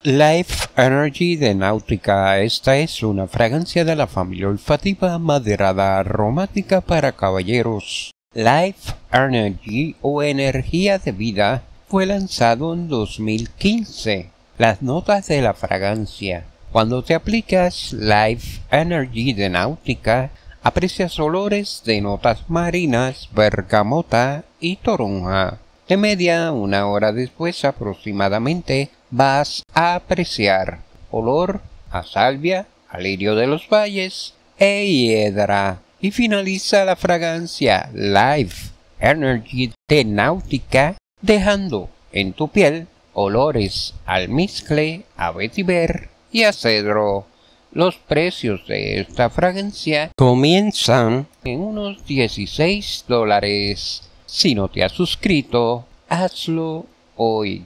Life Energy de Náutica. Esta es una fragancia de la familia olfativa maderada aromática para caballeros. Life Energy o energía de vida fue lanzado en 2015. Las notas de la fragancia. Cuando te aplicas Life Energy de Náutica, aprecias olores de notas marinas, bergamota y toronja. De media, una hora después aproximadamente, vas a apreciar olor a salvia, a lirio de los valles e hiedra. Y finaliza la fragancia Life Energy de Náutica, dejando en tu piel olores a almizcle, a vetiver y a cedro. Los precios de esta fragancia comienzan en unos $16. Si no te has suscrito, hazlo hoy.